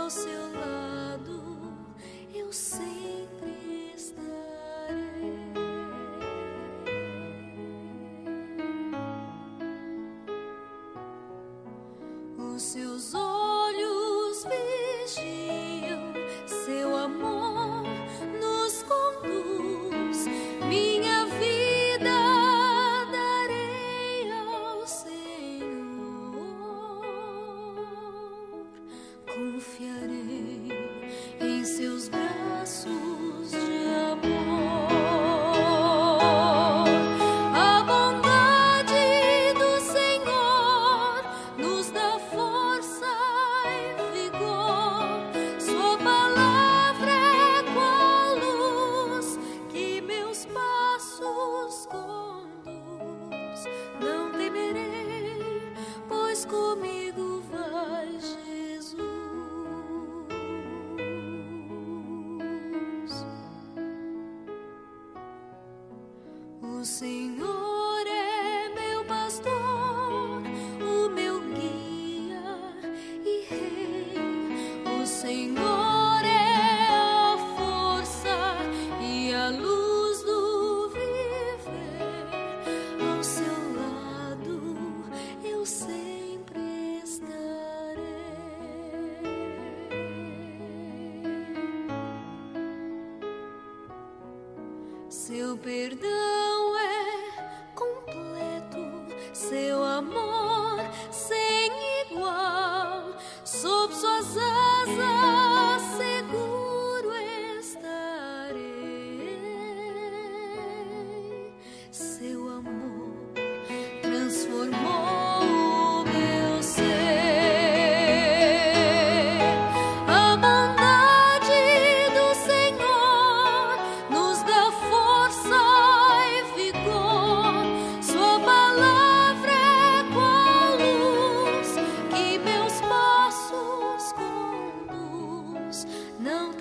seu lado eu sempre estarei. Os seus olhos vigiam, seu amor nos conduz. Minha vida darei ao Senhor, confiarei em seus braços de amor. A bondade do Senhor nos dá força e vigor. Sua palavra é qual luz que meus passos conduz. Não temerei, pois comigo vai Jesus. O Senhor é meu pastor, o meu guia e rei. O Senhor é a força e a luz do viver. Ao seu lado eu sempre estarei. Seu perdão é completo, seu amor sem igual. Sob suas asas seguro estarei. Seu amor transformou o meu ser. A bondade do Senhor nos dá força e vigor. Sua palavra é qual luz que meus passos conduz. Não